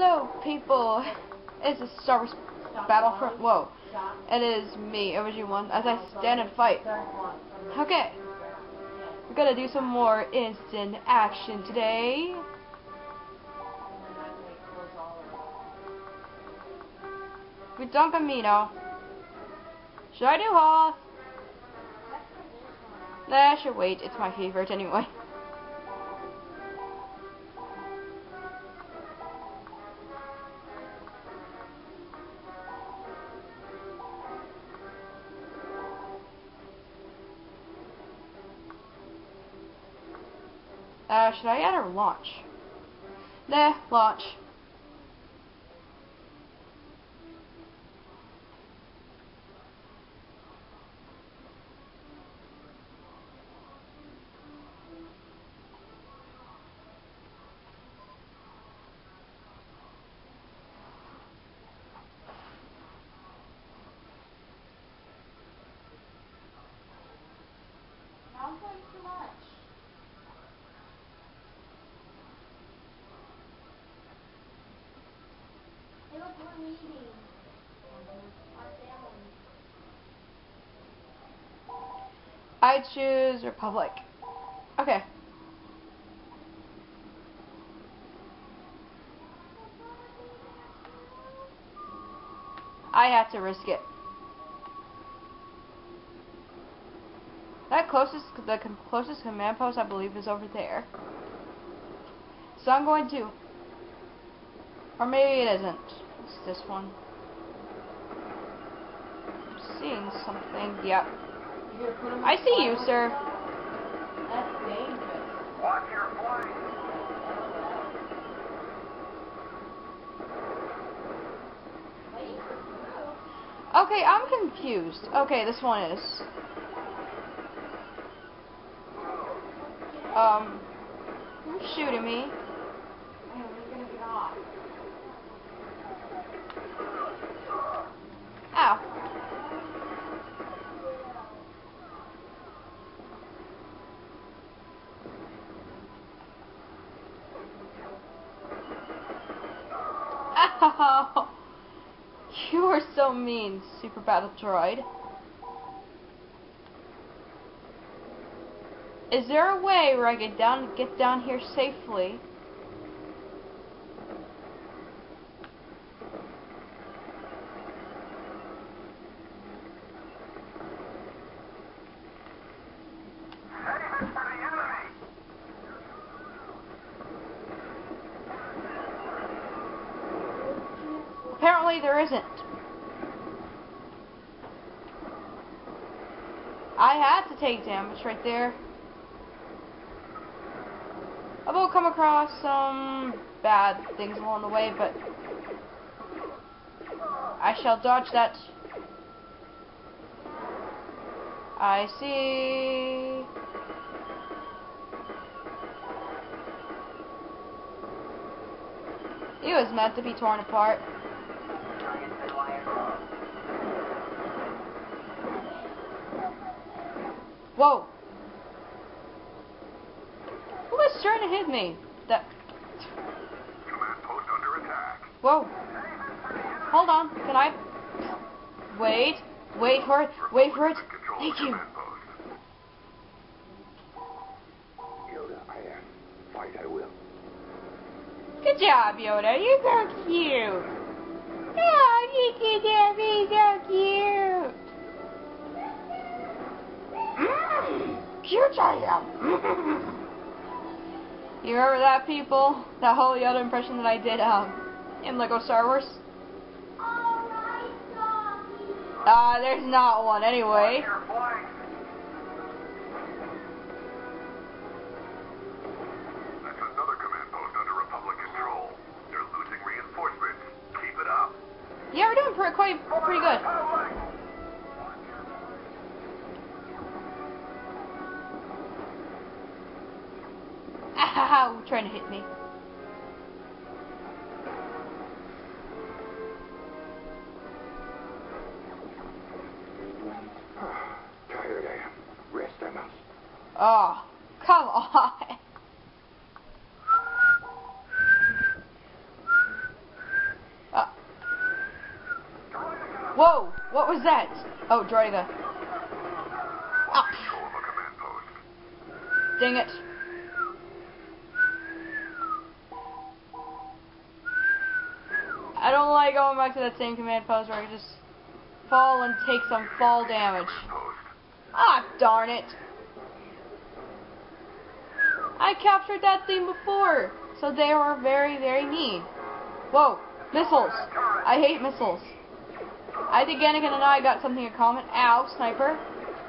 Hello, people. It's a Star Wars Battlefront. Whoa. It is me, OG1, as I stand and fight. Okay. We're gonna do some more instant action today. With Dunkamino. Should I do Hoth? Nah, I should wait. It's my favorite anyway. Should I add or launch? Nah, launch. I'm playing too much. Hey, look, we're meeting. Our family. I choose Republic. Okay. I had to risk it. The closest command post, I believe, is over there. So I'm going to, or maybe it isn't. It's this one. I'm seeing something. Yep. I see you, sir. That's dangerous. Watch your flank. Okay, I'm confused. Okay, this one is. Who's shooting me? Man, we're gonna get off. Ow. Ow. You are so mean, Super Battle Droid. Is there a way where I get down here safely? Aim it for the enemy. Apparently there isn't. I had to take damage right there. I will come across some bad things along the way, but I shall dodge that. I see. He was meant to be torn apart. Whoa. Who was trying to hit me? That. Command post under attack. Whoa. Hold on. Can I? Wait. Wait for it. Wait for it. Thank you. Yoda, I am. Fight I will. Good job, Yoda. You're so cute. Oh, you can be so cute. Cute I am. You remember that, people? That whole Yoda impression that I did in Lego Star Wars? There's not one anyway. Watch your flank. That's another command post under Republic control. They're losing reinforcements. Keep it up. Yeah, we're doing pretty good. Ow, trying to hit me. Tired I am. Rest I must. Oh, come on. What was that? Oh, Droiga. Ah, Control of a command post. dang it. I don't like going back to that same command post where I can just fall and take some fall damage. Post. Ah, darn it. I captured that thing before, so they were very, very mean. Whoa, missiles. I hate missiles. I think Anakin and I got something in common. Ow, sniper.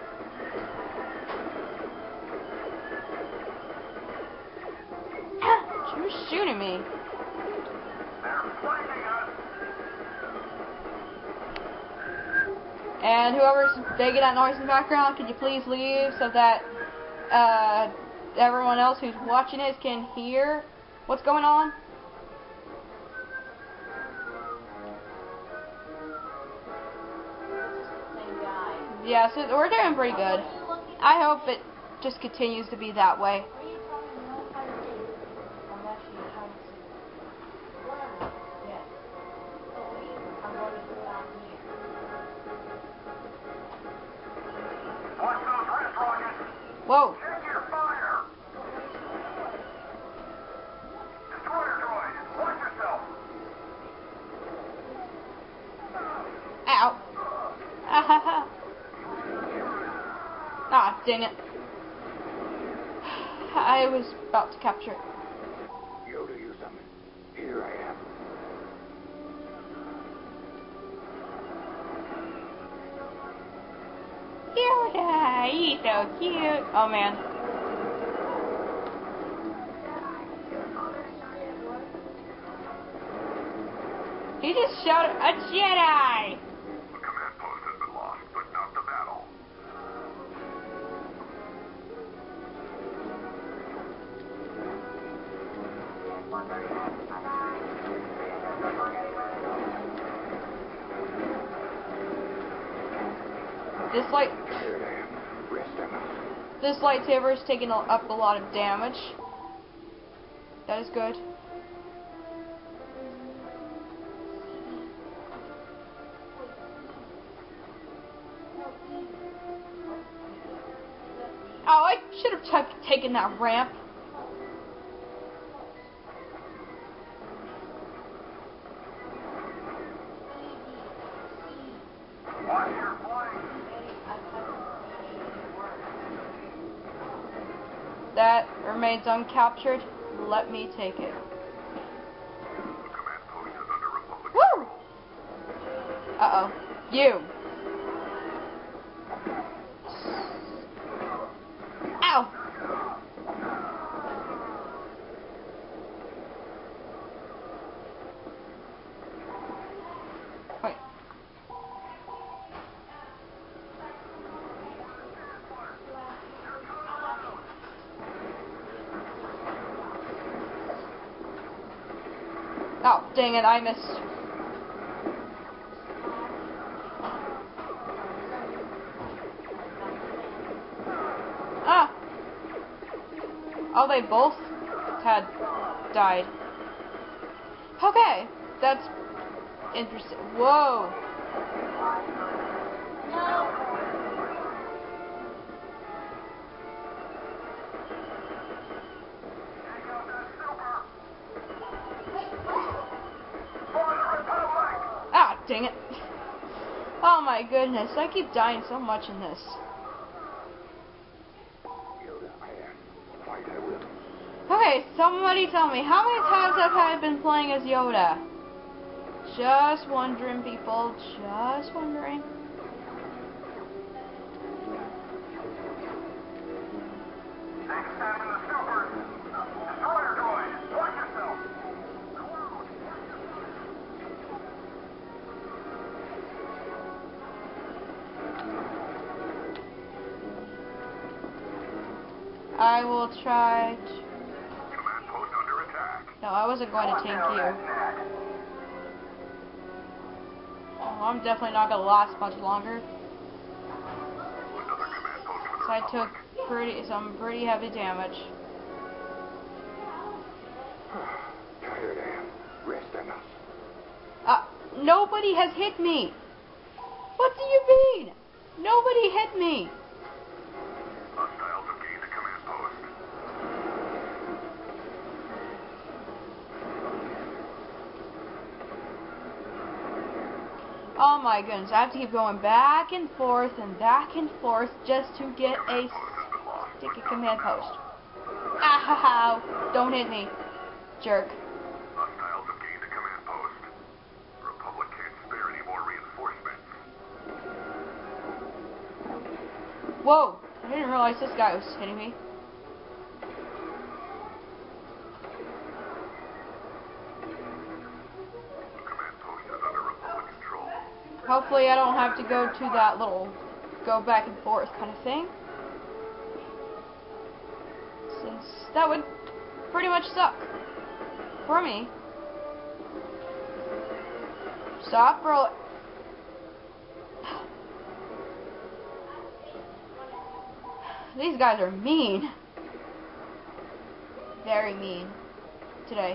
She was shooting me. They're flanking us. And whoever's making that noise in the background, could you please leave so that everyone else who's watching it can hear what's going on? Yeah, so we're doing pretty good. I hope it just continues to be that way. Watch those wrist rockets. Whoa. Check your fire. Destroyer droid, watch yourself. Ow. Ah, dang it. I was about to capture it. Yoda, you summon. Here I am. Yoda, he's so cute. Oh man. He just shouted, a Jedi! The command post has been lost, but not the battle. This lightsaber is taking up a lot of damage. That is good. Oh, I should have taken that ramp. Watch your flank. That remains uncaptured. Let me take it. The command post is under Republic Woo! control. Uh-oh. You. Ow! Wait. Oh, dang it, I missed. Ah! Oh, they both had died. Okay, that's interesting. Whoa! Take out that super. For the Republic. Ah, dang it. Oh my goodness, I keep dying so much in this. Yoda, I am. Fight I will. Okay, somebody tell me, how many times have I been playing as Yoda? Just wondering, people. Just wondering. Extending the super. Destroyer droid, watch yourself. I will try to... Command post under attack. No, I wasn't going to tank you. Oh, I'm definitely not going to last much longer. Another command post for the So I Republic. took some pretty heavy damage. Tired I am. Rest I must. Nobody has hit me. What's do you mean? Nobody hit me. Hostiles have gained a command post. Oh my goodness, I have to keep going back and forth just to get a sticky command post. Ow! Don't hit me, jerk. Hostiles have gained a command post. The Republic can't spare any more reinforcements. Whoa! I didn't realize this guy was hitting me. The command post is under Republic control. Hopefully I don't have to go to that little go back and forth kind of thing. Since that would pretty much suck for me. Stop rolling. These guys are mean. Very mean today.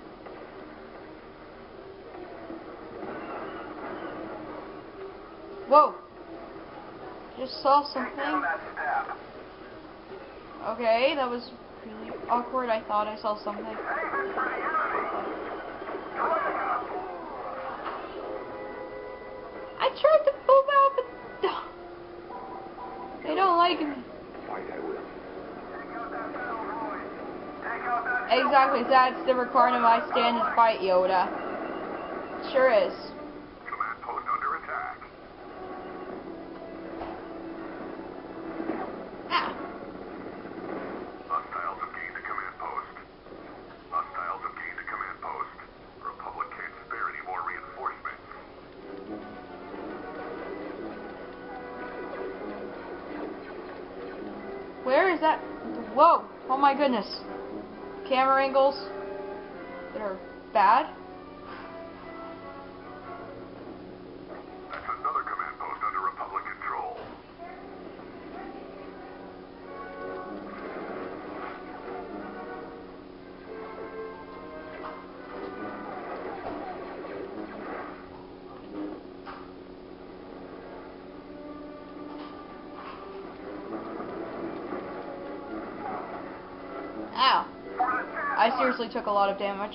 Whoa. Just saw something. Okay, that was really awkward. I thought I saw something. I tried to move out, but they don't like me. Exactly, that's the requirement I stand and fight, Yoda. Sure is. Command post under attack. Ah. Hostiles have gained a command post. Hostiles have gained a command post. The Republic can't spare any more reinforcements. Where is that? Whoa! Oh my goodness. Camera angles that are bad. That's another command post under Republic control. Ow. I seriously took a lot of damage.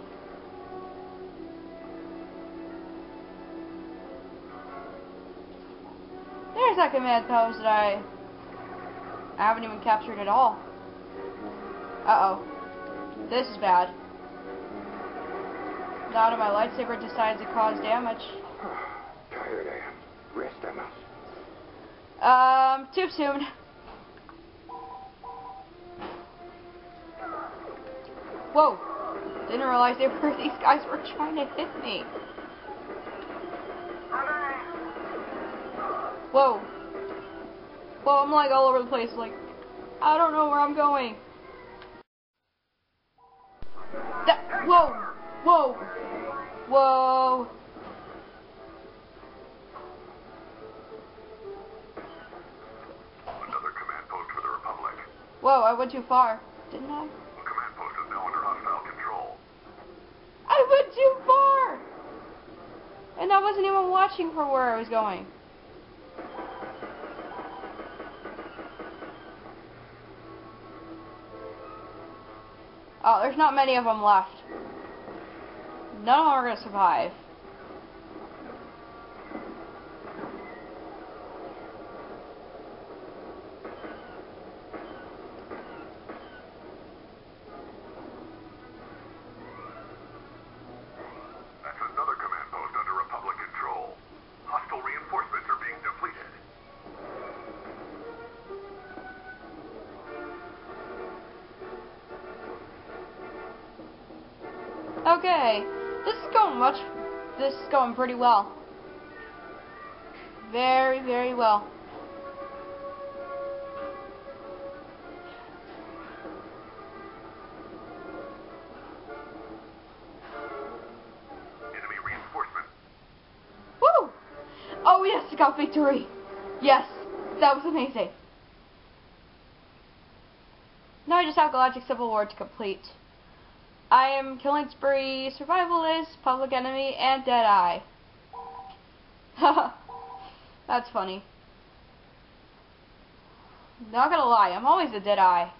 There's that command post that I haven't even captured at all. Uh-oh. This is bad. Now that my lightsaber decides to cause damage. Tired I am. Rest I must. Too soon. Whoa! Didn't realize these guys were trying to hit me. Whoa! Whoa! I'm like all over the place. Like I don't know where I'm going. Whoa! Whoa! Whoa! Another command post for the Republic. Whoa! I went too far, didn't I? The command post is now under hostile control. I went too far! And I wasn't even watching for where I was going. Oh, there's not many of them left. None of them are going to survive. That's another command post under Republic control. Hostile reinforcements are being depleted. Okay, this is going pretty well. Very, very well. Enemy reinforcement. Woo! Oh yes, I got victory. Yes, that was amazing. Now I just have Galactic Civil War to complete. I am Killing Spree, Survivalist, Public Enemy, and Deadeye. That's funny. Not gonna lie, I'm always a dead eye.